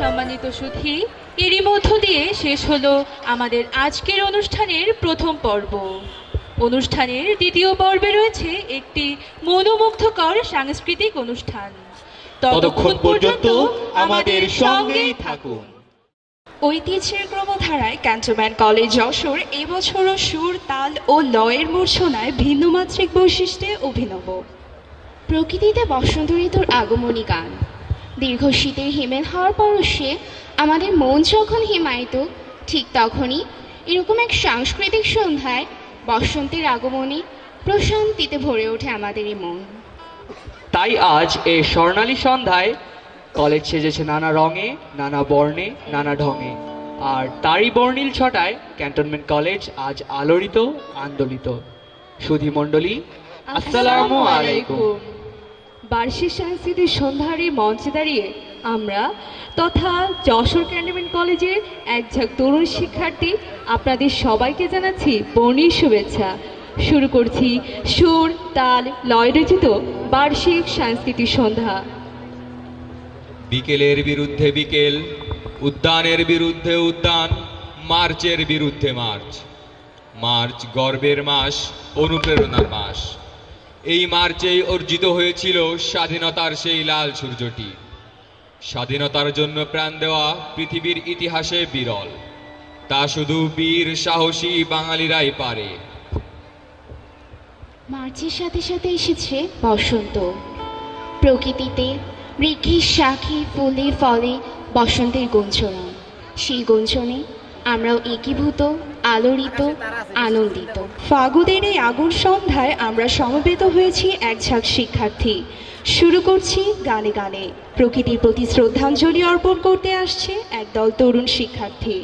সম্মানিত সুধী, এরই মধ্য দিয়ে শেষ হলো আমাদের আজকের অনুষ্ঠানের প্রথম পর্ব। অনুষ্ঠানের দ্বিতীয় পর্বে রয়েছে একটি মনোমুগ্ধকর সাংস্কৃতিক অনুষ্ঠান। ততক্ষণ পর্যন্ত আমাদের সঙ্গেই থাকুন। ঐতিহ্যের ক্রমধারায় ক্যান্টনমেন্ট কলেজ যশোর এবছরও সুর, তাল ও লয়ের মূর্ছনায় ভিন্নমাত্রিক বৈশিষ্ট্যে অভিনব। প্রকৃতিতে বসন্ত ঋতুর আগমনী গান, দীর্ঘ শীতের হিমেল হওয়ার পরশে আমাদের মন যখন হিমায়িত, ঠিক তখনই এরকম এক সাংস্কৃতিক সন্ধ্যায় বসন্তের আগমনে প্রশান্তিতে ভরে ওঠে আমাদের এই মন। তাই আজ এই স্বর্ণালী সন্ধ্যায় কলেজ সেজেছে নানা রঙে, নানা বর্ণে, নানা ঢঙে, আর তারই বর্ণিল ছটায় ক্যান্টনমেন্ট কলেজ আজ আলোড়িত, আন্দোলিত। সুধী মণ্ডলী, আসসালামু আলাইকুম। বার্ষিক সাংস্কৃতিক সন্ধ্যার এই মঞ্চে দাঁড়িয়ে আমরা তথা যশোর ক্যান্টনমেন্ট কলেজের একঝাঁক তরুণ শিক্ষার্থী আপনাদের সবাইকে জানাচ্ছি বর্ণিল শুভেচ্ছা। শুরু করছি সুর, তাল, লয় রচিত বার্ষিক সাংস্কৃতিক সন্ধ্যা। বিকেলের বিরুদ্ধে বিকেল, উদ্যানের বিরুদ্ধে উদ্যান, মার্চের বিরুদ্ধে মার্চ। মার্চ গর্বের মাস, অনুপ্রেরণার মাস। এই মার্চেই অর্জিত হয়েছিল স্বাধীনতার সেই লাল সূর্যটি। স্বাধীনতার জন্য প্রাণ দেওয়া পৃথিবীর ইতিহাসে বিরল, তা শুধু বীর সাহসী বাঙালিরাই পারে। মার্চের সাথে সাথে এসেছে বসন্ত। প্রকৃতিতে বৃক্ষের শাখে, ফুলে ফলে বসন্তের গুঞ্জরণ। সেই গুঞ্জনে আমরাও একীভূত, আলোড়িত, আনন্দিত। ফাগুনের এই আগুন সন্ধ্যায় আমরা সমবেত হয়েছি একঝাঁক শিক্ষার্থী। শুরু করছি গানে গানে। প্রকৃতির প্রতি শ্রদ্ধাঞ্জলি অর্পণ করতে আসছে একদল তরুণ শিক্ষার্থী।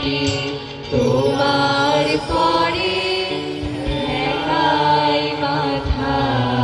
মাটি তোমার পরে একাই মাথা।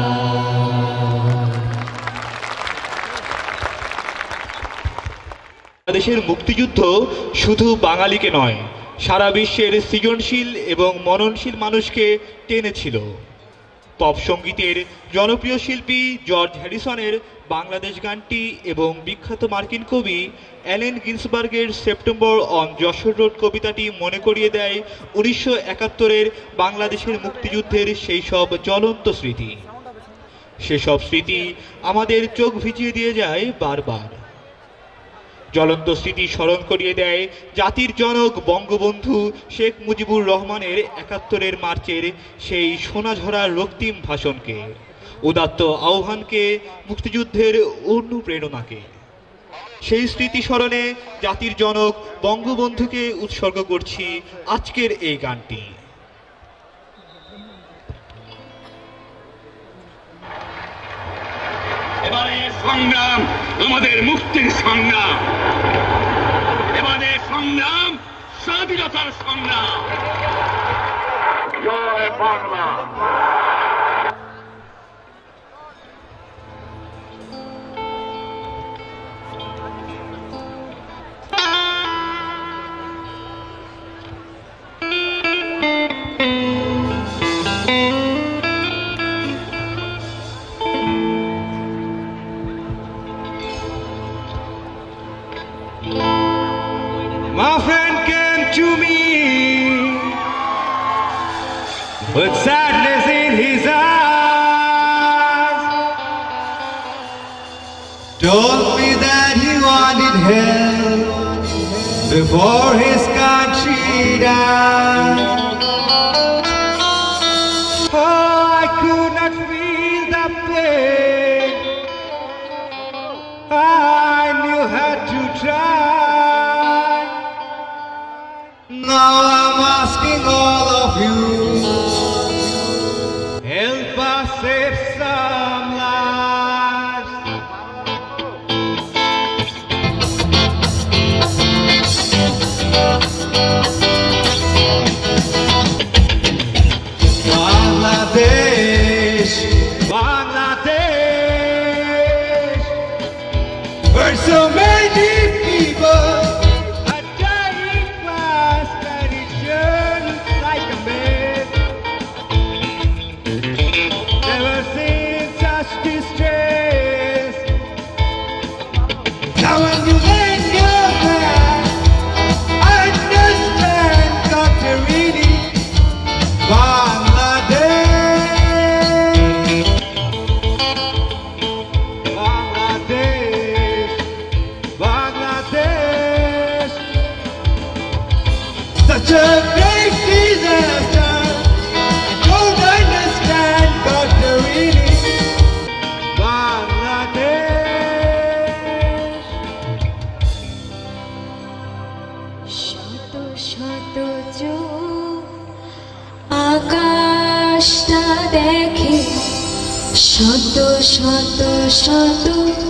দেশের মুক্তিযুদ্ধ শুধু বাঙালিকে নয়, সারা বিশ্বের সৃজনশীল এবং মননশীল মানুষকে টেনেছিল। পপ সঙ্গীতের জনপ্রিয় শিল্পী জর্জ হ্যারিসনের বাংলাদেশ গানটি এবং বিখ্যাত মার্কিন কবি অ্যালেন গিন্সবার্গের সেপ্টেম্বর অন যশোর রোড কবিতাটি মনে করিয়ে দেয় 1971-এর বাংলাদেশের মুক্তিযুদ্ধের সেই সব জ্বলন্ত স্মৃতি। সেসব স্মৃতি আমাদের চোখ ভিজিয়ে দিয়ে যায় বারবার। জ্বলন্ত স্মৃতি স্মরণ করিয়ে দেয় জাতির জনক বঙ্গবন্ধু শেখ মুজিবুর রহমানের 71-এর মার্চের সেই সোনাঝরা রক্তিম ভাষণকে, উদাত্ত আহ্বানকে, মুক্তিযুদ্ধের অনুপ্রেরণাকে। সেই স্মৃতি স্মরণে জাতির জনক বঙ্গবন্ধুকে উৎসর্গ করছি আজকের এই গানটি। এবারে সংগ্রাম আমাদের মুক্তির সংগ্রাম, এবারে সংগ্রাম স্বাধীনতার সংগ্রাম। জয় Bangla. My friend came to me with sadness in his eyes, told me that he wanted help before his country died. Oh, I could not feel the pain, I knew how to try. Now I'm asking all of you, help us save some lives. Bangladesh, Bangladesh, where so many people are dying fast and it turns like a mess. Never seen such distress. Now when you lend your hand, understand Dr. Reedy, Bangladesh, Bangladesh, Bangladesh. Such a great disaster, I don't understand Dr. Reedy, Bangladesh. শত শত চোখ আকাশটা দেখে, শত শত শত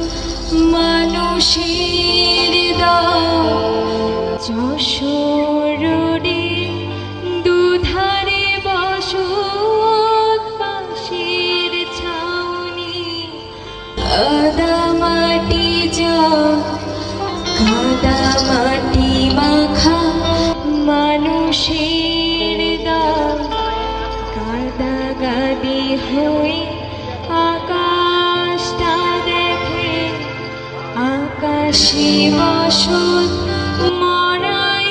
মানুষের দল যশোর রোডে দুধারে বসত বাঁশের ছাউনি, কাদা মাটি কাদা মাটি মাখা মানুষের দল কাদা গাদি হয়ে আকাশটা দেখে, আকাশে বসত মরাই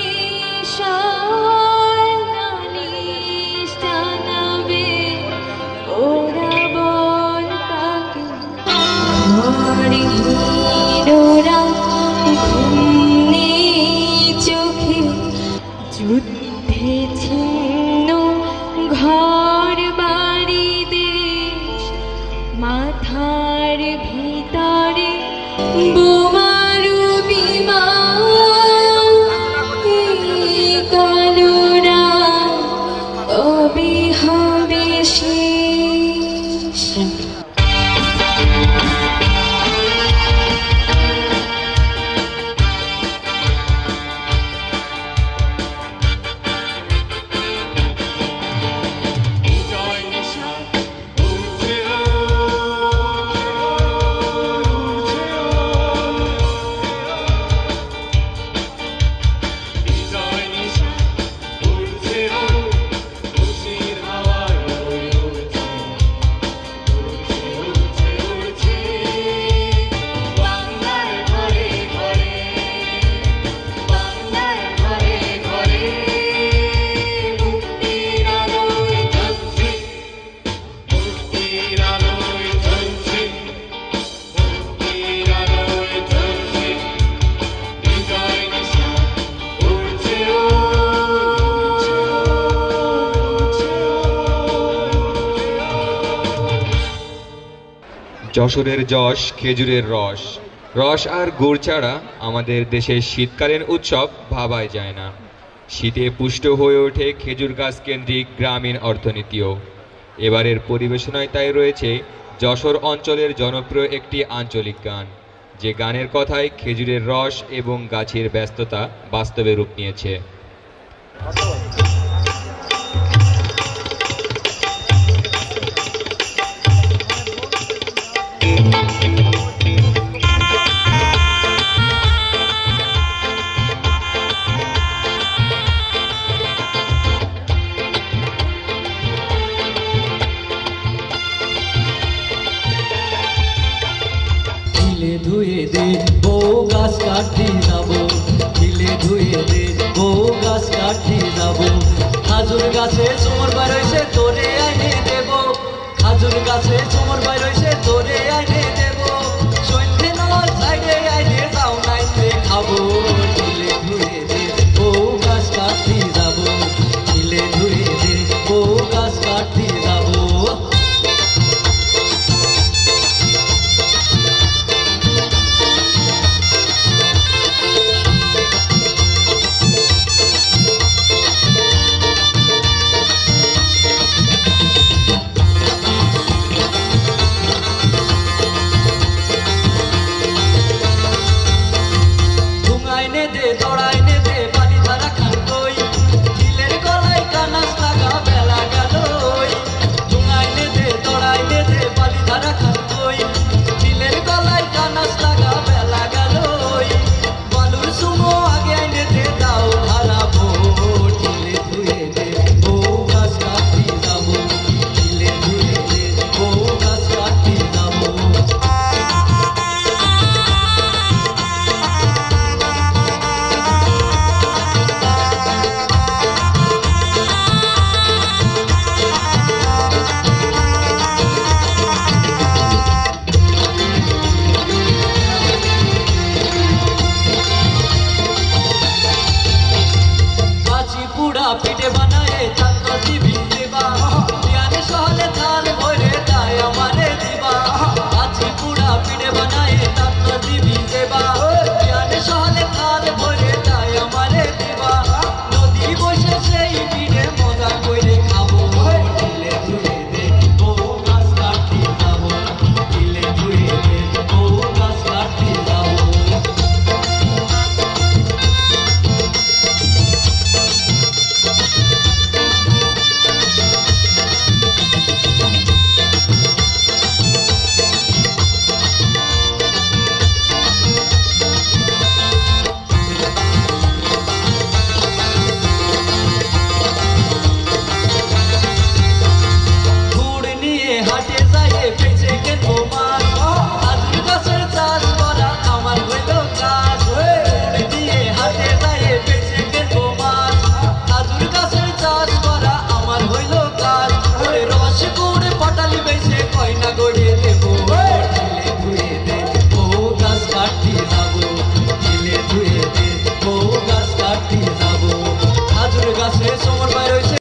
নালিশ জানাবে, ওরা বল তাকে ঘরহীনোরা ঘুম নেই চোখে, যুদ্ধে ছিন্ন ঘর বাড়ি দেশ, মাথার ভিতরে বোমারু বিমান, যশোরের যশ খেজুরের রস, রস আর গুড় ছাড়া আমাদের দেশের শীতকালীন উৎসব ভাবাই যায় না। শীতে পুষ্ট হয়ে ওঠে খেজুর গাছ কেন্দ্রিক গ্রামীণ অর্থনীতিও। এবারের পরিবেশনায় তাই রয়েছে যশোর অঞ্চলের জনপ্রিয় একটি আঞ্চলিক গান, যে গানের কথায় খেজুরের রস এবং গাছের ব্যস্ততা বাস্তবে রূপ নিয়েছে। ধুয়ে দে বউ গাছ কাটি যাবো, ঢিলে ধুয়ে দে বউ গাছ কাটি যাবো। খাজুর গাছে চোমর বাই রয়েছে তোরে আইনে দেব, খাজুর গাছে চোমর বাই রয়েছে তোরে আইনে দেব। সন্ধ্যে নয় সাইডে আইনে যাও নাইতে খাবো, ঢিলে ধুয়ে দে বউ গাছ কাটি যাবো, ঢিলে ধুয়ে দে বউ গাছ কাটি যাবো। পিঠে বানায় চাঁদ